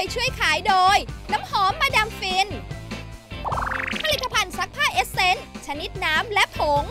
ช่วยขายโดยน้ำหอมมาดามฟินผลิตภัณฑ์ซักผ้าเอสเซนส์ชนิดน้ำและผง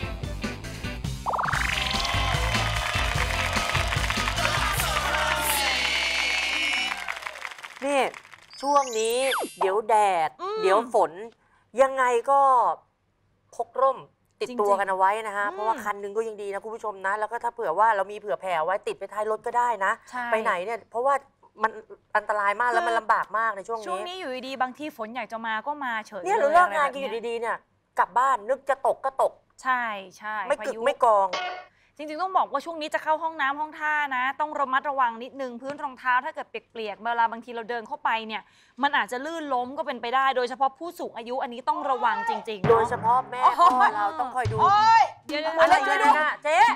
นี่ช่วงนี้เดี๋ยวแดดเดี๋ยวฝนยังไงก็พกร่มติดตัวกันเอาไว้นะฮะเพราะว่าคันนึงก็ยังดีนะคุณผู้ชมนะแล้วก็ถ้าเผื่อว่าเรามีเผื่อแผ่ไว้ติดไปท้ายรถก็ได้นะไปไหนเนี่ยเพราะว่ามันอันตรายมากแล้วมันลำบากมากในช่วงนี้อยู่ดีๆบางทีฝนอยากจะมาก็มาเฉยเนี่ยเราเลิกงานกันอยู่ดีๆเนี่ยกลับบ้านนึกจะตกก็ตกใช่ไม่กึกไม่กองจริงๆต้องบอกว่าช่วงนี้จะเข้าห้องน้ำห้องท่านะต้องระมัดระวังนิดนึงพื้นรองเท้าถ้าเกิดเปียกๆเวลาบางทีเราเดินเข้าไปเนี่ยมันอาจจะลื่นล้มก็เป็นไปได้โดยเฉพาะผู้สูงอายุอันนี้ต้องระวังจริงๆโดยเฉพาะแม่พ่อเราต้องคอยดูเดี๋ยวอะไรกันน่ะเจ๊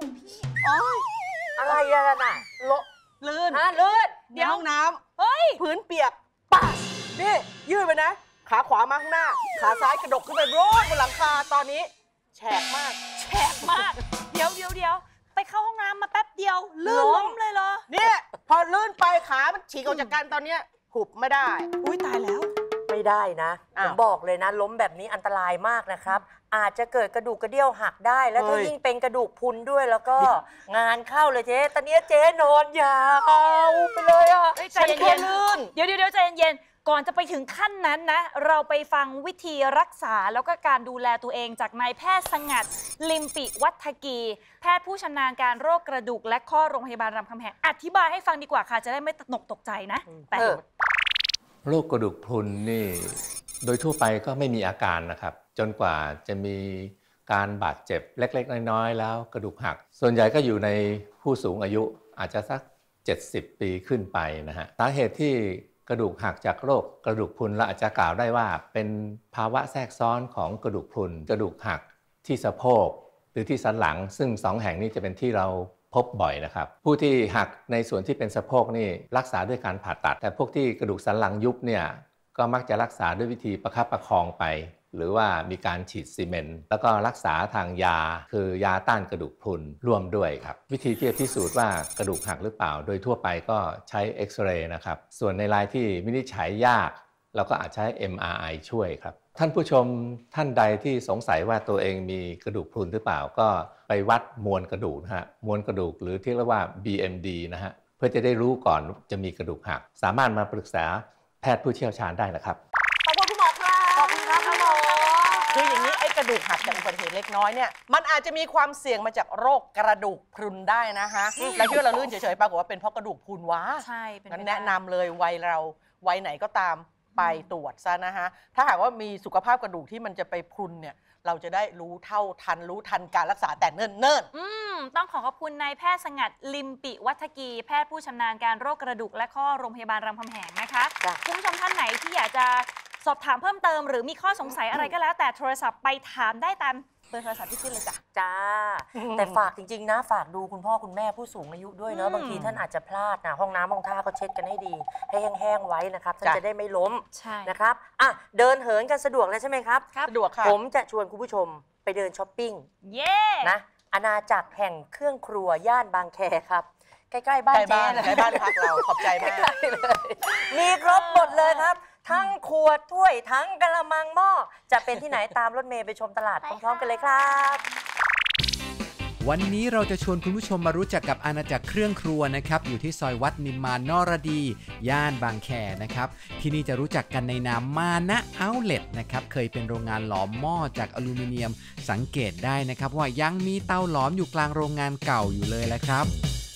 อะไรกันน่ะลื่นเดี๋ยวห้องน้ำเฮ้ยพื้นเปียกป่ะนี่ยืดไปนะขาขวามาข้างหน้าขาซ้ายกระดกขึ้นไปโรดบนหลังคาตอนนี้แฉกมากเดี๋ยวไปเข้าห้องน้ำมาแป๊บเดียวลื่นล้มเลยเหรอเนี่ยพอลื่นไปขามันฉีกออกจากกันตอนเนี้ยหุบไม่ได้อุ้ยตายแล้วไม่ได้นะผมบอกเลยนะล้มแบบนี้อันตรายมากนะครับอาจจะเกิดกระดูกกระเดี่ยวหักได้แล้วถ้ายิ่งเป็นกระดูกพรุนด้วยแล้วก็งานเข้าเลยเจ๊ตอนนี้เจ๊นอนยาวไปเลยอ่ะใจเย็นๆเดี๋ยวใจเย็นก่อนจะไปถึงขั้นนั้นนะเราไปฟังวิธีรักษาแล้วก็การดูแลตัวเองจากนายแพทย์สงัดลิมปิวัฒกีแพทย์ผู้ชำนาญการโรคกระดูกและข้อโรงพยาบาลรามคำแหงอธิบายให้ฟังดีกว่าค่ะจะได้ไม่ตกใจนะโรคกระดูกพรุนนี่โดยทั่วไปก็ไม่มีอาการนะครับจนกว่าจะมีการบาดเจ็บเล็กๆน้อยๆแล้วกระดูกหักส่วนใหญ่ก็อยู่ในผู้สูงอายุอาจจะสัก70 ปีขึ้นไปนะฮะสาเหตุที่กระดูกหักจากโรคกระดูกพรุนเราอาจจะกล่าวได้ว่าเป็นภาวะแทรกซ้อนของกระดูกพรุนกระดูกหักที่สะโพกหรือที่สันหลังซึ่ง2 แห่งนี้จะเป็นที่เราพบบ่อยนะครับผู้ที่หักในส่วนที่เป็นสะโพกนี่รักษาด้วยการผ่าตัดแต่พวกที่กระดูกสันหลังยุบเนี่ยก็มักจะรักษาด้วยวิธีประคับประคองไปหรือว่ามีการฉีดซีเมนต์แล้วก็รักษาทางยาคือยาต้านกระดูกพรุนร่วมด้วยครับวิธีที่จะพิสูจน์ว่ากระดูกหักหรือเปล่าโดยทั่วไปก็ใช้เอ็กซเรย์นะครับส่วนในรายที่วินิจฉัยยากเราก็อาจใช้ MRI ช่วยครับท่านผู้ชมท่านใดที่สงสัยว่าตัวเองมีกระดูกพรุนหรือเปล่าก็ไปวัดมวลกระดูกนะฮะมวลกระดูกหรือที่เรียกว่า BMD นะฮะเพื่อจะได้รู้ก่อนจะมีกระดูกหักสามารถมาปรึกษาแพทย์ผู้เชี่ยวชาญได้นะครับขอบคุณคุณหมอครับขอบคุณครับคุณหมอคืออย่างนี้ไอ้กระดูกหักจากอุบัติเหตุเล็กน้อยเนี่ยมันอาจจะมีความเสี่ยงมาจากโรคกระดูกพรุนได้นะคะแล้วที่เราลื่นเฉยๆปรากฏว่าเป็นเพราะกระดูกพรุนวะใช่งั้นแนะนำเลยวัยไหนก็ตามไปตรวจซะนะฮะถ้าหากว่ามีสุขภาพกระดูกที่มันจะไปพรุนเนี่ยเราจะได้รู้ทันการรักษาแต่เนิ่นๆต้องขอบคุณนายแพทย์สงัดลิมปิวัฒกีแพทย์ผู้ชำนาญการโรคกระดูกและข้อโรงพยาบาลรามคำแหงนะคะคุณผู้ชมท่านไหนที่อยากจะสอบถามเพิ่มเติมหรือมีข้อสงสัยอะไรก็แล้วแต่โทรศัพท์ไปถามได้ตามเบอร์โทรศัพท์ที่ขึ้นเลยจ้าแต่ฝากจริงๆนะฝากดูคุณพ่อคุณแม่ผู้สูงอายุด้วยเนาะบางทีท่านอาจจะพลาดนะห้องน้ำห้องท่าก็เช็ดกันให้ดีให้แห้งๆไว้นะครับท่านจะได้ไม่ล้มนะครับเดินเหินกันสะดวกแล้วใช่ไหมครับสะดวกค่ะผมจะชวนคุณผู้ชมไปเดินช้อปปิ้งนะอาณาจักรแห่งเครื่องครัวย่านบางแคครับใกล้ๆบ้านเจ๊เลยใกล้บ้านพักเราขอบใจมากเลยมีครบหมดเลยครับทั้งขวดถ้วยทั้งกะละมังหม้อจะเป็นที่ไหนตามรถเมย์ไปชมตลาดพร้อมๆกันเลยครับวันนี้เราจะชวนคุณผู้ชมมารู้จักกับอาณาจักรเครื่องครัวนะครับอยู่ที่ซอยวัดนิมมานนรดีย่านบางแคนะครับที่นี่จะรู้จักกันในนามมานะเอาท์เล็ตนะครับเคยเป็นโรงงานหลอมหม้อจากอลูมิเนียมสังเกตได้นะครับว่ายังมีเตาหลอมอยู่กลางโรงงานเก่าอยู่เลยแหละครับ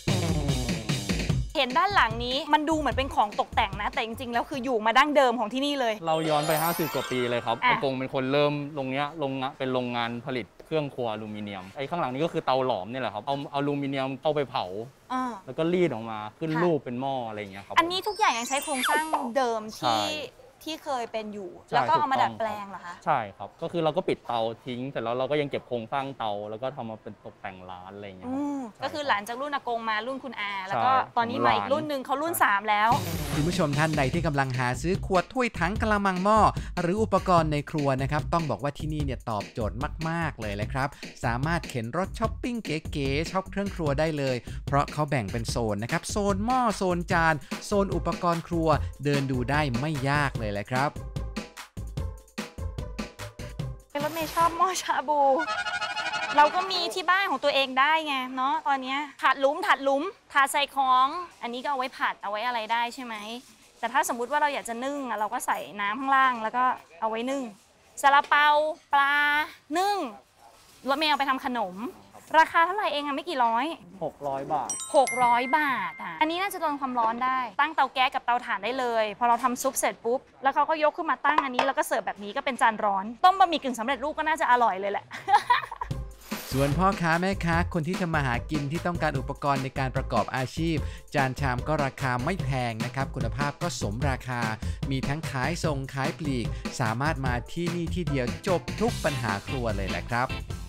เห็นด้านหลังนี้มันดูเหมือนเป็นของตกแต่งนะแต่จริงๆแล้วคืออยู่มาดั้งเดิมของที่นี่เลยเราย้อนไป50 กว่าปีเลยครับอากงเป็นคนเริ่มเป็นโรงงานผลิตเครื่องครัวอลูมิเนียมไอ้ข้างหลังนี้ก็คือเตาหลอมนี่แหละครับเอาอลูมิเนียมเข้าไปเผาแล้วก็รีดออกมาขึ้นรูปเป็นหม้ออะไรอย่างเงี้ยครับอันนี้ทุกอย่างยังใช้โครงสร้างเดิมที่เคยเป็นอยู่แล้วก็เอามาดัดแปลงเหรอคะใช่ครับก็คือเราก็ปิดเตาทิ้งแต่แล้วเราก็ยังเก็บโครงสร้างเตาแล้วก็ทำมาเป็นตกแต่งร้านอะไรอย่างเงี้ยก็คือหลังจากรุ่นอากงมารุ่นคุณอาแล้วก็ตอนนี้มาอีกรุ่นหนึ่งเขารุ่น3แล้วคุณผู้ชมท่านใดที่กำลังหาซื้อขวดถ้วยถังกะละมังหม้อหรืออุปกรณ์ในครัวนะครับต้องบอกว่าที่นี่เนี่ยตอบโจทย์มากๆเลยเลยครับสามารถเข็นรถช้อปปิ้งเก๋ๆช็อปเครื่องครัวได้เลยเพราะเขาแบ่งเป็นโซนนะครับโซนหม้อโซนจานโซนอุปกรณ์ครัวเดินดูได้ไม่ยากเลยแหละครับรถเมย์ชอบหม้อชาบูเราก็มีที่บ้านของตัวเองได้ไงเนาะตอนนี้ถาดหลุมถาดใส่ของอันนี้ก็เอาไว้ผัดเอาไว้อะไรได้ใช่ไหมแต่ถ้าสมมุติว่าเราอยากจะนึ่งเราก็ใส่น้ำข้างล่างแล้วก็เอาไว้นึ่งซาลาเปาปลานึ่งรถเมย์เอาไปทำขนมราคาเท่าไหร่เองอะไม่กี่ร้อย 600 บาท 600 บาทอ่ะอันนี้น่าจะโดนความร้อนได้ตั้งเตาแก๊สกับเตาถ่านได้เลยพอเราทำซุปเสร็จปุ๊บแล้วเขาก็ยกขึ้นมาตั้งอันนี้แล้วก็เสิร์ฟแบบนี้ก็เป็นจานร้อนต้มบะหมี่กึ่งสำเร็จรูปก็น่าจะอร่อยเลยแหละส่วนพ่อค้าแม่ค้าคนที่ทำมาหากินที่ต้องการอุปกรณ์ในการประกอบอาชีพจานชามก็ราคาไม่แพงนะครับคุณภาพก็สมราคามีทั้งขายส่งขายปลีกสามารถมาที่นี่ที่เดียวจบทุกปัญหาครัวเลยแหละครับ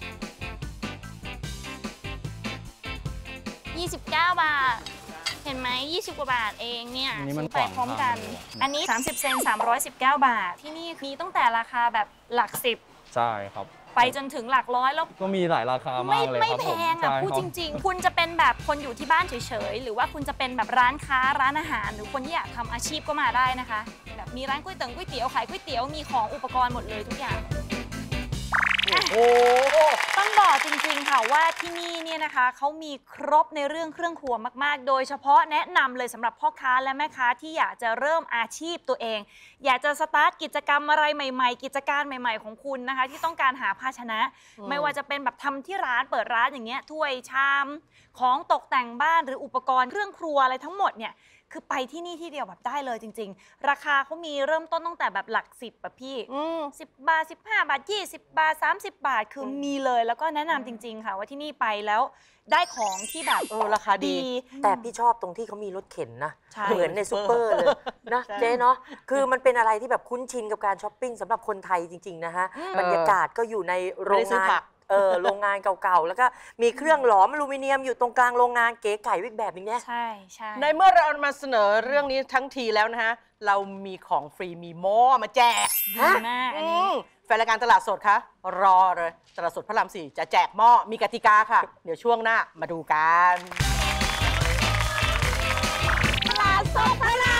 29 บาทเห็นไหม20 กว่าบาทเองเนี่ยซื้อไปพร้อมกันอันนี้30 เซน319 บาทที่นี่มีตั้งแต่ราคาแบบหลัก10 ใช่ครับไปจนถึงหลักร้อยแล้วก็มีหลายราคามากเลยครับไม่แพงอ่ะพูดจริงๆคุณจะเป็นแบบคนอยู่ที่บ้านเฉยๆหรือว่าคุณจะเป็นแบบร้านค้าร้านอาหารหรือคนที่อยากทำอาชีพก็มาได้นะคะแบบมีร้านก๋วยเตี๋ยวขายก๋วยเตี๋ยวมีของอุปกรณ์หมดเลยทุกอย่างโอ้ต้องบอกจริงๆค่ะว่าที่นี่เนี่ยนะคะเขามีครบในเรื่องเครื่องครัวมากๆโดยเฉพาะแนะนำเลยสำหรับพ่อค้าและแม่ค้าที่อยากจะเริ่มอาชีพตัวเองอยากจะสตาร์ทกิจกรรมอะไรใหม่ๆกิจการใหม่ๆของคุณนะคะที่ต้องการหาภาชนะไม่ว่าจะเป็นแบบทำที่ร้านเปิดร้านอย่างเงี้ยถ้วยชามของตกแต่งบ้านหรืออุปกรณ์เครื่องครัวอะไรทั้งหมดเนี่ยคือไปที่นี่ที่เดียวแบบได้เลยจริงๆราคาเขามีเริ่มต้นตั้งแต่แบบหลัก10แบบพี่10 บาท15 บาท20 บาท30 บาทคือมีเลยแล้วก็แนะนำจริงๆค่ะว่าที่นี่ไปแล้วได้ของที่แบบราคาดีแต่พี่ชอบตรงที่เขามีรถเข็นนะเหมือนในซุปเปอร์เลยนะเจ๊เนาะคือมันเป็นอะไรที่แบบคุ้นชินกับการช้อปปิ้งสำหรับคนไทยจริงๆนะฮะบรรยากาศก็อยู่ในโรงงานโรงงานเก่าๆแล้วก็มีเครื่องหลอมอลูมิเนียมอยู่ตรงกลางโรงงานเก๋ไก่วิกแบบนี้เนี่ยใช่ในเมื่อเรามาเสนอเรื่องนี้ทั้งทีแล้วนะฮะเรามีของฟรีมีหม้อมาแจกแฟนรายการตลาดสดคะรอเลยตลาดสดพระราม 4จะแจกหม้อมีกติกาค่ะเดี๋ยวช่วงหน้ามาดูกันตลาดสดพระราม